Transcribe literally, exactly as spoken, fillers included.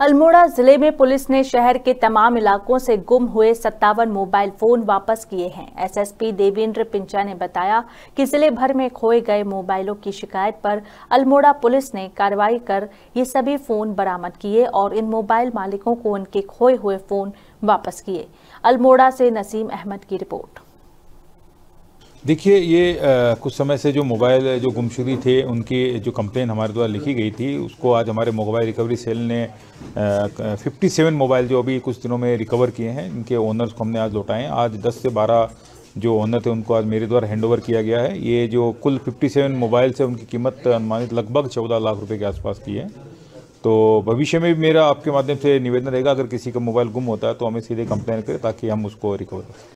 अल्मोड़ा जिले में पुलिस ने शहर के तमाम इलाकों से गुम हुए सत्तावन मोबाइल फोन वापस किए हैं। एसएसपी देवेंद्र पिंचा ने बताया कि जिले भर में खोए गए मोबाइलों की शिकायत पर अल्मोड़ा पुलिस ने कार्रवाई कर ये सभी फोन बरामद किए और इन मोबाइल मालिकों को उनके खोए हुए फोन वापस किए। अल्मोड़ा से नसीम अहमद की रिपोर्ट। देखिए, ये आ, कुछ समय से जो मोबाइल जो गुमशुदगी थे उनकी जो कंप्लेन हमारे द्वारा लिखी गई थी, उसको आज हमारे मोबाइल रिकवरी सेल ने सत्तावन मोबाइल जो अभी कुछ दिनों में रिकवर किए हैं, इनके ओनर्स को हमने आज लौटाए हैं। आज दस से बारह जो ओनर थे उनको आज मेरे द्वारा हैंडओवर किया गया है। ये जो कुल सत्तावन मोबाइल से उनकी कीमत अनुमानित लगभग चौदह लाख रुपये के आसपास की है। तो भविष्य में भी मेरा आपके माध्यम से निवेदन रहेगा, अगर किसी का मोबाइल गुम होता है तो हमें सीधे कंप्लेन करें ताकि हम उसको रिकवर करें।